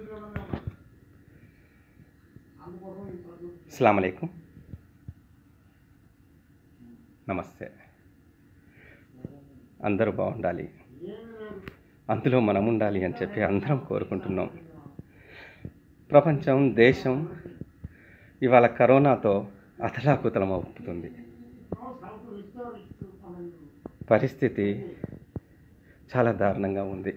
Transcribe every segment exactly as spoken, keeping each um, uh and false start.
అస్సలాము అలైకుం, నమస్తే. అందరూ బాగుండాలి, అందులో మనం ఉండాలి అని చెప్పి అందరం కోరుకుంటున్నాం. ప్రపంచం, దేశం ఇవాళ కరోనాతో అతలాకుతలం అవుతుంది. పరిస్థితి చాలా దారుణంగా ఉంది.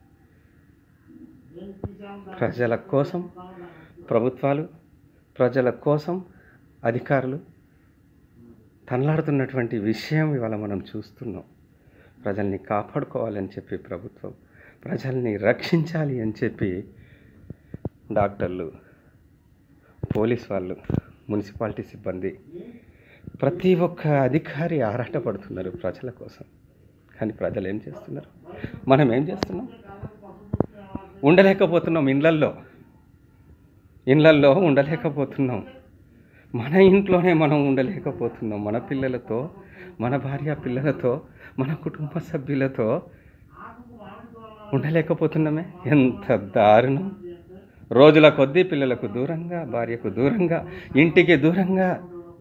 ప్రజల కోసం ప్రభుత్వాలు, ప్రజల కోసం అధికారులు తనలాడుతున్నటువంటి విషయం ఇవాళ మనం చూస్తున్నాం. ప్రజల్ని కాపాడుకోవాలని చెప్పి ప్రభుత్వం, ప్రజల్ని రక్షించాలి అని చెప్పి డాక్టర్లు, పోలీస్ వాళ్ళు, మున్సిపాలిటీ సిబ్బంది, ప్రతి ఒక్క అధికారి ఆరాటపడుతున్నారు ప్రజల కోసం. కానీ ప్రజలు ఏం చేస్తున్నారు? మనం ఏం చేస్తున్నాం? ఉండలేకపోతున్నాం. ఇళ్ళల్లో ఇళ్ళల్లో ఉండలేకపోతున్నాం. మన ఇంట్లోనే మనం ఉండలేకపోతున్నాం. మన పిల్లలతో, మన భార్య పిల్లలతో, మన కుటుంబ సభ్యులతో ఉండలేకపోతున్నామే. ఎంత దారుణం! రోజుల కొద్దీ పిల్లలకు దూరంగా, భార్యకు దూరంగా, ఇంటికి దూరంగా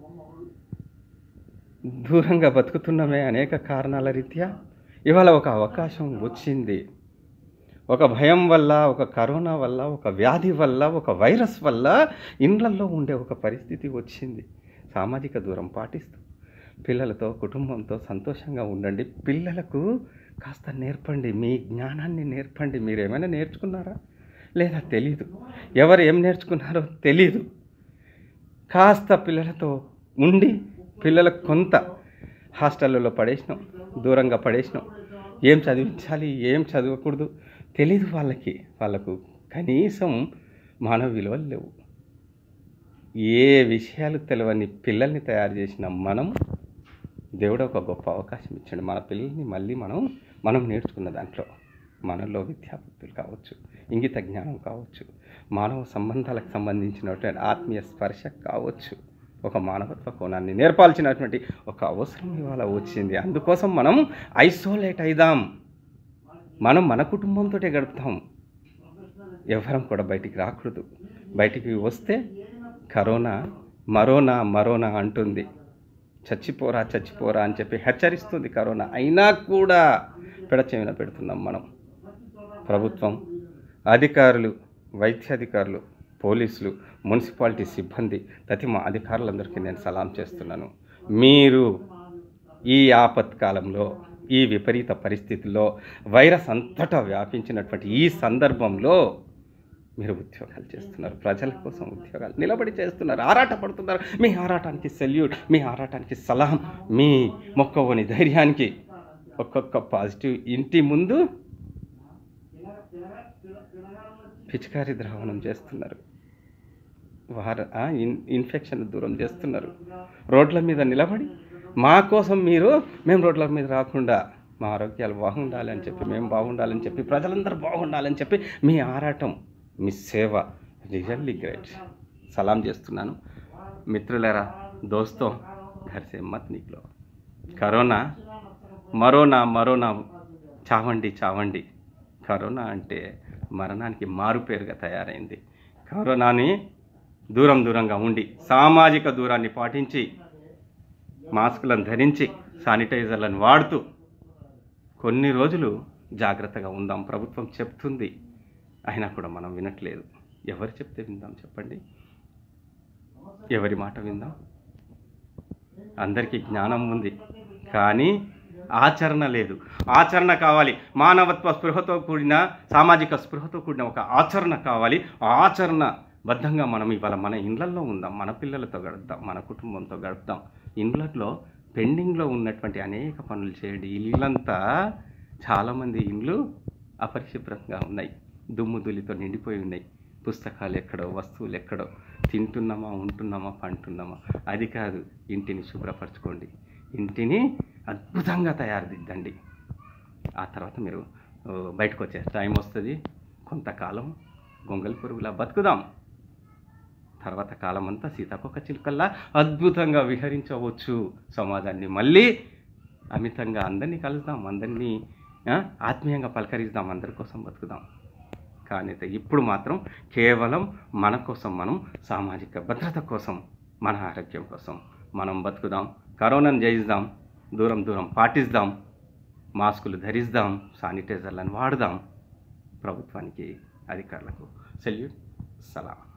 దూరంగా బతుకుతున్నామే అనేక కారణాల రీత్యా. ఇవాళ ఒక అవకాశం వచ్చింది. ఒక భయం వల్ల, ఒక కరోనా వల్ల, ఒక వ్యాధి వల్ల, ఒక వైరస్ వల్ల ఇండ్లల్లో ఉండే ఒక పరిస్థితి వచ్చింది. సామాజిక దూరం పాటిస్తూ పిల్లలతో, కుటుంబంతో సంతోషంగా ఉండండి. పిల్లలకు కాస్త నేర్పండి, మీ జ్ఞానాన్ని నేర్పండి. మీరు ఏమైనా నేర్చుకున్నారా లేదా తెలీదు, ఎవరు ఏం నేర్చుకున్నారో తెలీదు. కాస్త పిల్లలతో ఉండి, పిల్లలకు కొంత హాస్టళ్ళలో పడేసినాం, దూరంగా పడేసినాం. ఏం చదివించాలి, ఏం చదవకూడదు తెలీదు వాళ్ళకి. వాళ్ళకు కనీసం మానవ విలువలు లేవు. ఏ విషయాలు తెలియని పిల్లల్ని తయారు చేసిన మనం, దేవుడు ఒక గొప్ప అవకాశం ఇచ్చాడు. మన పిల్లల్ని మళ్ళీ మనం మనం నేర్చుకున్న దాంట్లో మనలో విద్యాబుద్ధులు కావచ్చు, ఇంగిత జ్ఞానం కావచ్చు, మానవ సంబంధాలకు సంబంధించినటువంటి ఆత్మీయ స్పర్శ కావచ్చు, ఒక మానవత్వ కోణాన్ని నేర్పాల్సినటువంటి ఒక అవసరం ఇవాళ వచ్చింది. అందుకోసం మనం ఐసోలేట్ అయిదాం. మనం మన కుటుంబంతో గడుపుతాం. ఎవరం కూడా బయటికి రాకూడదు. బయటికి వస్తే కరోనా మరోనా మరోనా అంటుంది. చచ్చిపోరా చచ్చిపోరా అని చెప్పి హెచ్చరిస్తుంది కరోనా. అయినా కూడా పెడచెవిన పెడుతున్నాం మనం. ప్రభుత్వం, అధికారులు, వైద్యాధికారులు, పోలీసులు, మున్సిపాలిటీ సిబ్బంది, ప్రతి మా అధికారులందరికీ నేను సలాం చేస్తున్నాను. మీరు ఈ ఆపత్కాలంలో, ఈ విపరీత పరిస్థితుల్లో, వైరస్ అంతటా వ్యాపించినటువంటి ఈ సందర్భంలో మీరు ఉద్యోగాలు చేస్తున్నారు. ప్రజల కోసం ఉద్యోగాలు నిలబడి చేస్తున్నారు, ఆరాటపడుతున్నారు. మీ ఆరాటానికి సెల్యూట్, మీ ఆరాటానికి సలాం, మీ మొక్కవని ధైర్యానికి. ఒక్కొక్క పాజిటివ్ ఇంటి ముందు పిచికారి ద్రావణం చేస్తున్నారు. వార ఇన్ ఇన్ఫెక్షన్ దూరం చేస్తున్నారు. రోడ్ల మీద నిలబడి మా కోసం మీరు, మేము రోడ్ల మీద రాకుండా మా ఆరోగ్యాలు బాగుండాలని చెప్పి, మేము బాగుండాలని చెప్పి, ప్రజలందరూ బాగుండాలని చెప్పి మీ ఆరాటం, మీ సేవ రియల్లీ గ్రేట్. సలాం చేస్తున్నాను మిత్రులారా. దోస్తో ఘర్సే మత్ నిక్లో. కరోనా మరోనా మరోనా చావండి చావండి. కరోనా అంటే మరణానికి మారుపేరుగా తయారైంది. కరోనాని దూరం దూరంగా ఉండి, సామాజిక దూరాన్ని పాటించి, మాస్కులను ధరించి, శానిటైజర్లను వాడుతూ కొన్ని రోజులు జాగ్రత్తగా ఉందాం. ప్రభుత్వం చెప్తుంది, అయినా కూడా మనం వినట్లేదు. ఎవరు చెప్తే విందాం చెప్పండి? ఎవరి మాట విందాం? అందరికీ జ్ఞానం ఉంది, కానీ ఆచరణ లేదు. ఆచరణ కావాలి. మానవత్వ స్పృహతో కూడిన, సామాజిక స్పృహతో కూడిన ఒక ఆచరణ కావాలి. ఆ ఆచరణ బద్ధంగా మనం ఇవాళ మన ఇళ్ళల్లో ఉందాం. మన పిల్లలతో గడుపుదాం, మన కుటుంబంతో గడుపుదాం. ఇండ్లలో పెండింగ్లో ఉన్నటువంటి అనేక పనులు చేయండి. ఇల్లంతా చాలామంది ఇండ్లు అపరిశుభ్రంగా ఉన్నాయి, దుమ్ము దులితో నిండిపోయి ఉన్నాయి. పుస్తకాలు ఎక్కడో, వస్తువులు ఎక్కడో. తింటున్నామా, ఉంటున్నామా, పంటున్నామా? అది కాదు. ఇంటిని శుభ్రపరచుకోండి, ఇంటిని అద్భుతంగా తయారుదిద్దండి. ఆ తర్వాత మీరు బయటకు వచ్చే టైం వస్తుంది. కొంతకాలం గొంగలి పురుగులా బతుకుదాం. తర్వాత కాలం అంతా సీతాకొక చిలుకల్లా అద్భుతంగా విహరించవచ్చు. సమాజాన్ని మళ్ళీ అమితంగా అందరినీ కలుద్దాం, అందరినీ ఆత్మీయంగా పలకరిద్దాం, అందరి కోసం బతుకుదాం. కానీ ఇప్పుడు మాత్రం కేవలం మన కోసం, మనం సామాజిక భద్రత కోసం, మన ఆరోగ్యం కోసం మనం బతుకుదాం, కరోనాను జయిద్దాం, దూరం దూరం పాటిద్దాం, మాస్కులు ధరిద్దాం, శానిటైజర్లను వాడదాం. ప్రభుత్వానికి, అధికారులకు సెల్యూట్, సలాం.